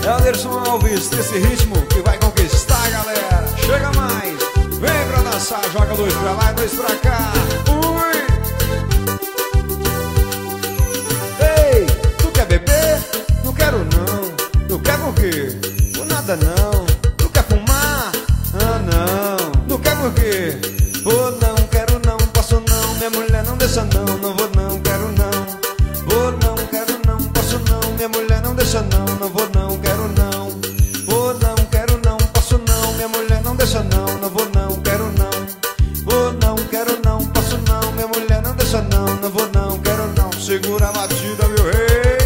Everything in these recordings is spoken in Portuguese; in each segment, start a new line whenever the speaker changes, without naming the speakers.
É o Anderson Alves, desse ritmo que vai conquistar, galera. Chega mais, vem pra dançar. Joga dois pra lá e dois pra cá. Ui! Ei, tu quer beber? Não quero não. Não quer por quê? Por nada não. Tu quer fumar? Ah não. Não quer por quê? Vou não, quero não, posso não. Minha mulher não deixa não. Não vou não, quero não. Vou não, quero não, posso não. Minha mulher não deixa não. Não vou não, quero não. Vou não, quero não, posso não. Minha mulher não deixa não. Não vou não, quero não. Vou não, quero não, posso não. Minha mulher não deixa não. Não vou não, quero não. Segura a batida, meu rei.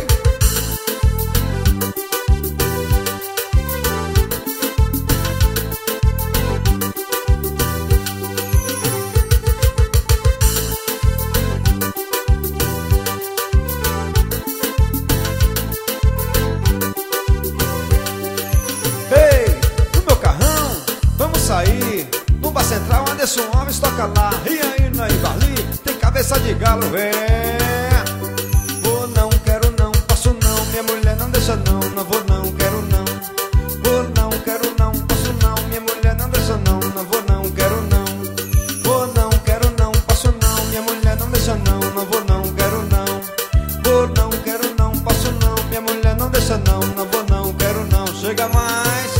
No Bar Central, Anderson Alves toca lá. E aí, na Ibarli, tem cabeça de galo, vem. Vou não, quero não, posso não. Minha mulher não deixa não. Não vou não, quero não. Vou não, quero não, posso não. Minha mulher não deixa não. Não vou não, quero não. Vou não, quero não, posso não. Minha mulher não deixa não. Não vou não, quero não. Vou não, quero não, posso não. Minha mulher não deixa não. Não vou não, quero não. Chega mais.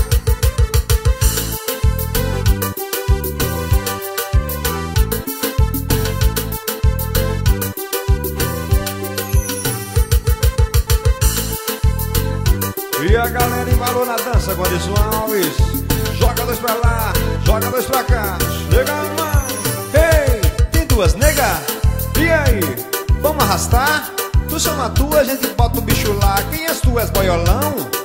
E a galera embalou na dança com Anderson Alves. Joga dois pra lá, joga dois pra cá. Chega mais. Ei, tem duas nega? E aí, vamos arrastar? Tu chama tu, a gente bota o bicho lá. Quem és tu? És boiolão?